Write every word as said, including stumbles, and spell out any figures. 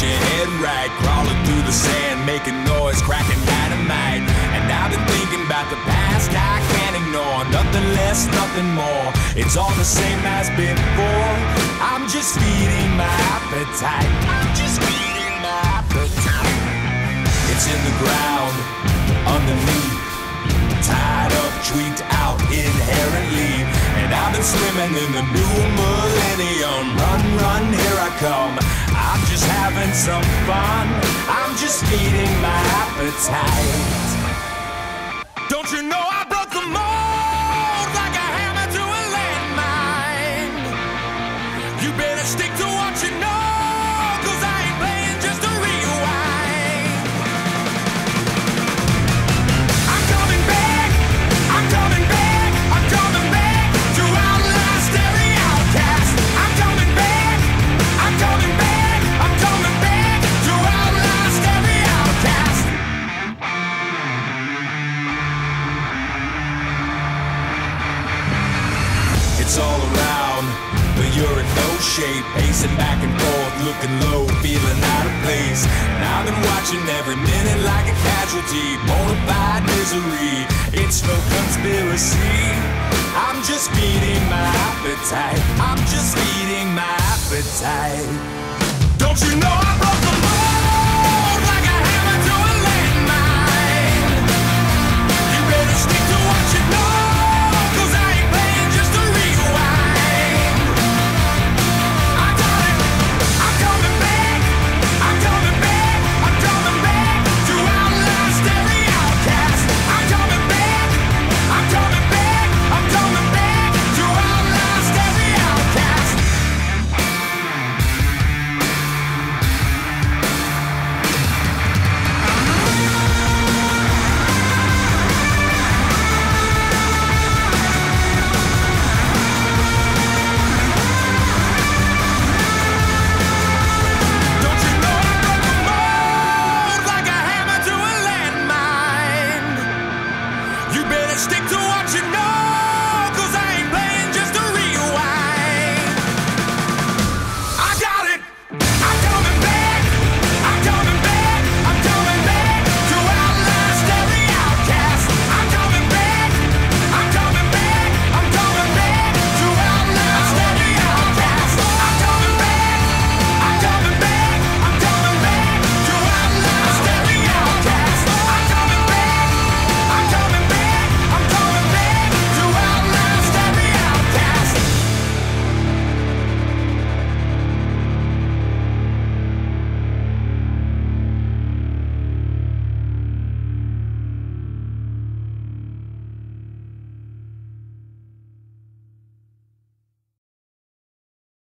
your head right, crawling through the sand, making noise, cracking dynamite. And I've been thinking about the past, I can't ignore. Nothing less, nothing more. It's all the same as before. I'm just feeding my appetite. I'm just feeding my appetite. It's in the ground, underneath, tied up, tweaked out inherently. And I've been swimming in the new millennium. Run, run, here I come. I'm just having some fun. I'm just feeding my appetite. Don't you know I broke the mold like a hammer to a landmine? You better stick to what you know, 'cause I ain't playing just to rewind. I'm coming back, I'm coming back, I'm coming back to outlast every outcast. I'm coming back, I'm coming back, I'm coming back to outlast every outcast. It's all around, but you're in no shape. Pacing back and forth, looking low, feeling out of place. And I've been watching every minute like a casualty. Bona fide misery, it's no conspiracy. I'm just feeding my appetite. I'm just feeding my appetite. Don't you know